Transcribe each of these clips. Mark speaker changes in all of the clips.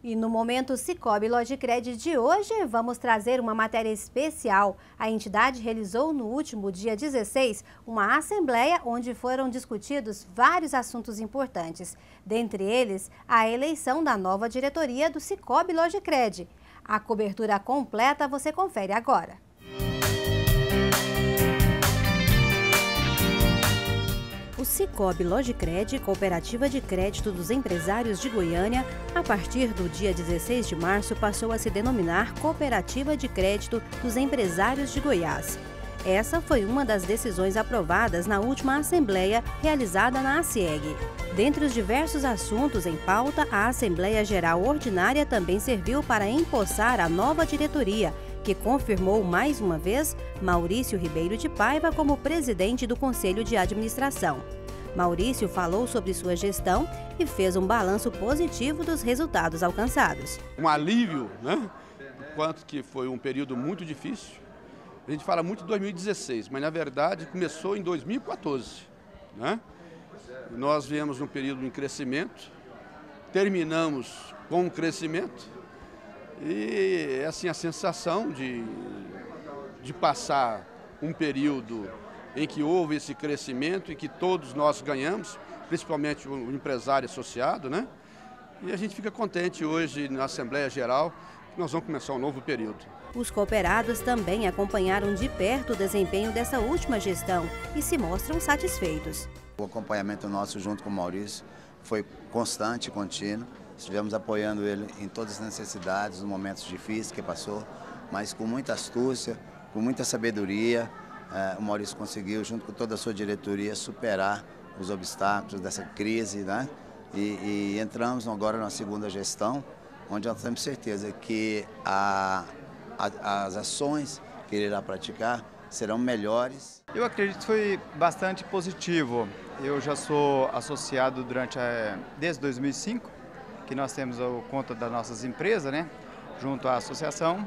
Speaker 1: E no Momento Sicoob Logicred de hoje, vamos trazer uma matéria especial. A entidade realizou no último dia 16 uma assembleia onde foram discutidos vários assuntos importantes. Dentre eles, a eleição da nova diretoria do Sicoob Logicred. A cobertura completa você confere agora. O Sicoob Logicred, cooperativa de crédito dos empresários de Goiânia, a partir do dia 16 de março passou a se denominar Cooperativa de Crédito dos Empresários de Goiás. Essa foi uma das decisões aprovadas na última assembleia realizada na ACIEG. Dentre os diversos assuntos em pauta, a Assembleia Geral Ordinária também serviu para empossar a nova diretoria, que confirmou mais uma vez Maurício Ribeiro de Paiva como presidente do Conselho de Administração. Maurício falou sobre sua gestão e fez um balanço positivo dos resultados alcançados.
Speaker 2: Um alívio, né? Enquanto que foi um período muito difícil. A gente fala muito de 2016, mas na verdade começou em 2014, né? Nós viemos num período em crescimento, terminamos com um crescimento. E assim, a sensação de passar um período em que houve esse crescimento e que todos nós ganhamos, principalmente o empresário associado, né? E a gente fica contente hoje na Assembleia Geral que nós vamos começar um novo período.
Speaker 1: Os cooperados também acompanharam de perto o desempenho dessa última gestão e se mostram satisfeitos.
Speaker 3: O acompanhamento nosso junto com o Maurício foi constante e contínuo. Estivemos apoiando ele em todas as necessidades, nos momentos difíceis que passou, mas com muita astúcia, com muita sabedoria, o Maurício conseguiu, junto com toda a sua diretoria, superar os obstáculos dessa crise, né? E entramos agora na segunda gestão, onde nós temos certeza que as ações que ele irá praticar serão melhores.
Speaker 4: Eu acredito que foi bastante positivo. Eu já sou associado desde 2005, que nós temos a conta das nossas empresas, né, junto à associação,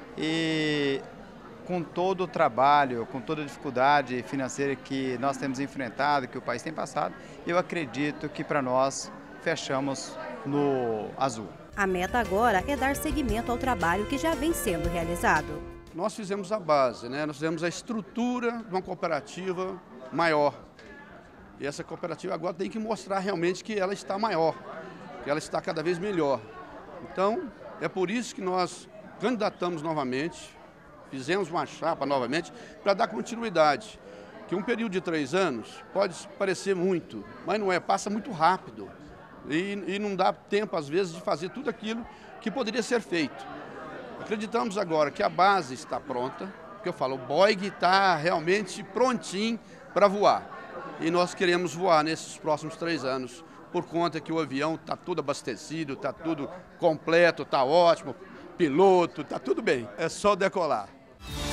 Speaker 4: e com todo o trabalho, com toda a dificuldade financeira que nós temos enfrentado, que o país tem passado, eu acredito que para nós fechamos no azul.
Speaker 1: A meta agora é dar seguimento ao trabalho que já vem sendo realizado.
Speaker 2: Nós fizemos a base, né? Nós fizemos a estrutura de uma cooperativa maior. E essa cooperativa agora tem que mostrar realmente que ela está maior, que ela está cada vez melhor. Então, é por isso que nós candidatamos novamente, fizemos uma chapa novamente, para dar continuidade. Que um período de 3 anos pode parecer muito, mas não é, passa muito rápido. E não dá tempo, às vezes, de fazer tudo aquilo que poderia ser feito. Acreditamos agora que a base está pronta, porque eu falo, o Boeing está realmente prontinho para voar. E nós queremos voar nesses próximos 3 anos, por conta que o avião está tudo abastecido, está tudo completo, está ótimo, piloto, está tudo bem. É só decolar.